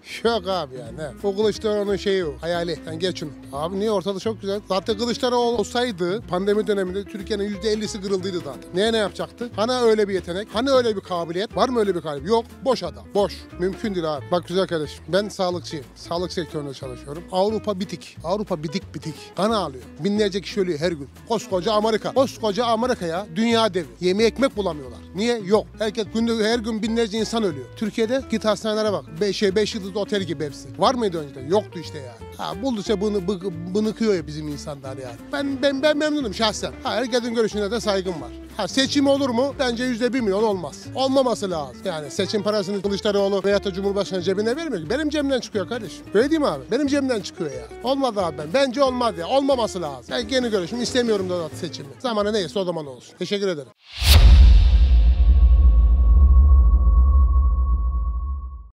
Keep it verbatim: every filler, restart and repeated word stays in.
Yok abi ya ne? O Kılıçdaroğlu'nun şeyi o. Hayali. Sen geç şunu. Abi niye ortada çok güzel. Zaten Kılıçdaroğlu olsaydı pandemi döneminde Türkiye'nin yüzde ellisi kırıldıydı zaten. Neye ne yapacaktı? Hani öyle bir yetenek? Hani öyle bir kabiliyet? Var mı öyle bir kabiliyet? Yok. Boş adam. Boş. Mümkün değil abi. Bak güzel kardeşim. Ben sağlıkçıyım. Sağlık sektöründe çalışıyorum. Avrupa bitik. Avrupa bitik bitik. Kan ağlıyor. Binlerce kişi ölüyor her gün. Koskoca Amerika. Koskoca Amerika'ya dünya devi. Yemeğe ekmek bulamıyorlar. Niye? Yok. Herkes günde her gün binlerce insan ölüyor. Türkiye'de git hastanelere bak. Beş, şey, beş yıldızlı otel gibi hepsi. Var mıydı önceden? Yoktu işte yani. Ha buldukça bunu bı, bınıkıyor ya bizim insanlar yani. Ben ben ben memnunum şahsen. Ha, herkesin görüşüne de saygım var. Ha seçim olur mu? Bence yüzde bir milyon olmaz. Olmaması lazım. Yani seçim parasını Kılıçdaroğlu veya da Cumhurbaşkanı cebine vermiyor ki. Benim cebimden çıkıyor kardeşim. Öyle değil mi abi? Benim cebimden çıkıyor ya. Olmadı abi ben. Bence olmaz ya. Olmaması lazım. Ben yeni görüşüm istemiyorum da seçimi. Zamanı neyse o zaman olsun. Teşekkür ederim.